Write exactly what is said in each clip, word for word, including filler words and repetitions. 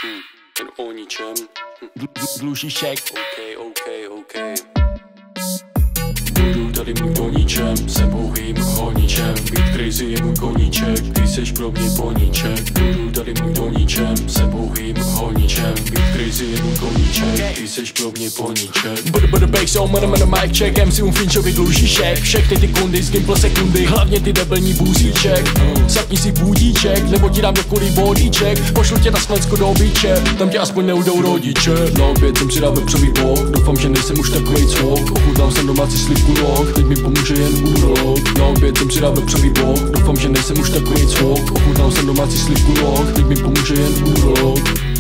Hmm, jen o ničem. Dlužíšek. OK, OK, OK. Budu tady mluvit o ničem, jsem pouhým honičem. Být crazy je můj koníček, ty seš pro mě poníček. Budu tady mluvit o ničem, jsem pouhým honičem. Být crazy je můj koníček, ty seš pro mě poníček. Budu budu bake, so mana mana mic check, em cé mu Finchovi dlužíšek. Všechny ty kundy z Gimple sekundy, hlavně ty debilní bůzíček. Zapni si budíček, nebo ti dám dokolí vodíček. Pošlu tě na Sklensko do biče, tam tě aspoň neudou rodiče. Na oběd jsem si dal vepřový bok, doufám, že nejsem už takovej cvok. Ochutnal jsem domácí slivku rok, teď mi pomůže jen úrok. Na oběd jsem si dal vepřový bok, doufám, že nejsem už takovej cvok. Ochutnal jsem domácí slivku rok, teď mi pomůže jen úrok.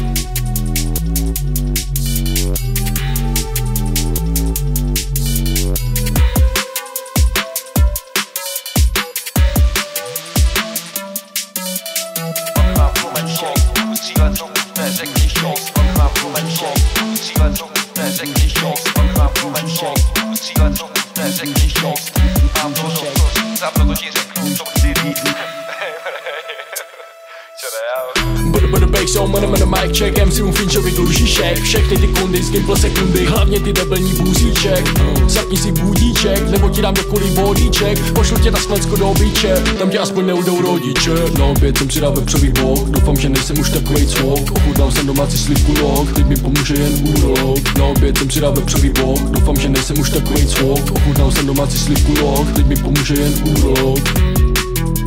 Budu budu bake, so mana mana mic check, em cé mu Finchovi dlužíšek. Všechny ty kundy z Gimple sekundy, hlavně ty debilní bůzíček. Zapni si budíček, nebo ti dám dokolí vodíček. Pošlu tě na Sklensko do biče, tam tě aspoň neudou rodiče. Na oběd jsem si dal vepřový bok, doufám, že nejsem už takovej cvok. Ochutnal jsem domácí slivku rok, teď mi pomůže jen úrok. Na oběd jsem si dal vepřový bok, doufám, že nejsem už takovej cvok. Ochutnal jsem domácí slivku rok, teď mi pomůže jen úrok.